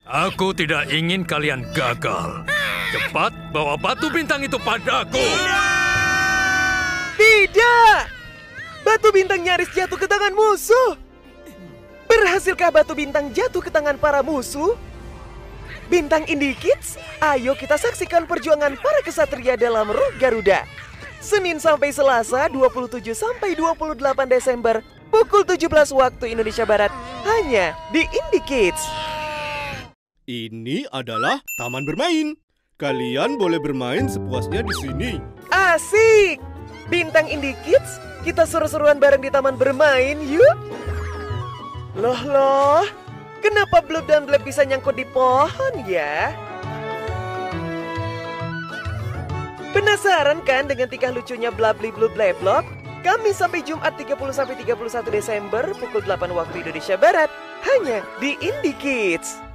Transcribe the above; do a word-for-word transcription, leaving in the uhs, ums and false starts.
Aku tidak ingin kalian gagal. Cepat bawa batu bintang itu padaku. Tidak! Batu bintang nyaris jatuh ke tangan musuh. Berhasilkah batu bintang jatuh ke tangan para musuh? Bintang Indie Kids, ayo kita saksikan perjuangan para kesatria dalam Roh Garuda. Senin sampai Selasa dua puluh tujuh sampai dua puluh delapan Desember pukul tujuh belas waktu Indonesia Barat hanya di Indie Kids. Ini adalah taman bermain. Kalian boleh bermain sepuasnya di sini. Asik! Bintang Indie Kids, kita seru-seruan bareng di taman bermain yuk. Loh loh, kenapa Blub dan Blab bisa nyangkut di pohon ya? Penasaran kan dengan tingkah lucunya Blabli Blub Bleblop? Kami sampai Jumat tiga puluh sampai tiga puluh satu Desember pukul delapan waktu Indonesia Barat hanya di Indie Kids.